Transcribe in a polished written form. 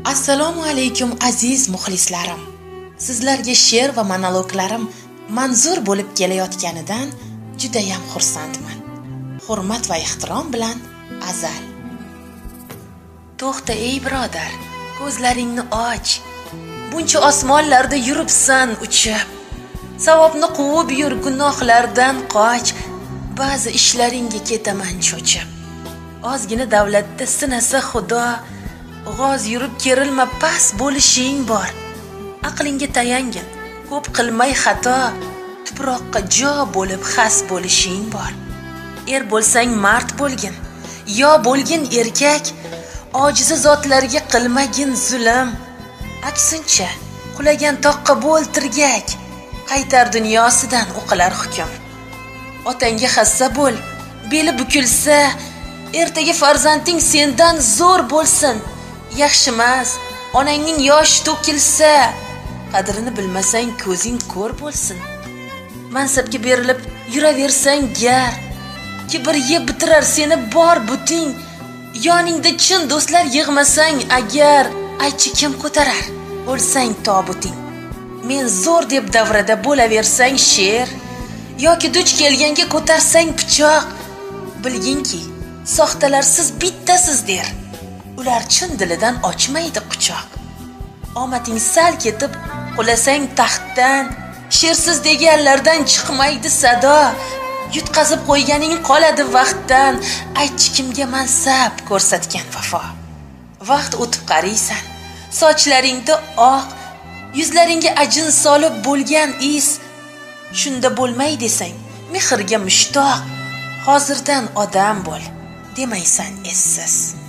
Assalomu alaykum aziz muxlislarim. Sizlarga she'r va monologlarim manzur bo'lib kelayotganidan juda ham xursandman. Hurmat va ehtirom bilan Azal. To'xta ey birodar, ko'zlaringni och. Buncha osmonlarda yuribsan uchib. Savobni quvib yur, gunohlardan qoch. Ba'zi ishlaringga ketaman cho'chib. Ozgina davlatda sinasa Xudo, g'oz yurib kerilma, pas bo'lishing bor. Aqlingga tayangin, ko'p qilmay xato, tuproqqa jo bo'lib xas bo'lishing bor. Er bo'lsang mard bo'lgin, yo bo'lgin erkak, ojiza zotlarga qilmagin zulm. Aksincha, qulagan toqqa bo'l tirgak, qaytar dunyosidan o'qilar hukm. Otangga hassa bo'l, beli bukilsa, ertaga farzanding sendan zo'r bo'lsin. Yaxshimas, onangning yosh to'kilsa, qadrini bilmasang ko'zing ko'r bo'lsin. Mansabga berilib yuraversang gar, kibr yeb bitirar seni bor buting. Yoningda chin do'stlar yig'masang agar, aychi kim ko'tarar bo'lsang tobuting. Men zo'r deb davrada bo'laversang sher, yoki duch kelganga ko'tarsang pichoq, bilginki soxtalarsiz bittasiz der. Ular chin dilidan ochmaydi quchoq. Omading sal ketib qulasang taxtdan, shersiz deganlardan chiqmaydi sado. Yutqazib qo'yganing qoladi vaqtdan, aytchi kimga mansab ko'rsatgan vafo. Vaqt o'tib qaraysan, sochlaringda oq, yuzlaringga ajin solib bo'lgan is. Shunda bo'lmay desang, mehrga mushtoq, hozirdan odam bo'l demaysan essiz.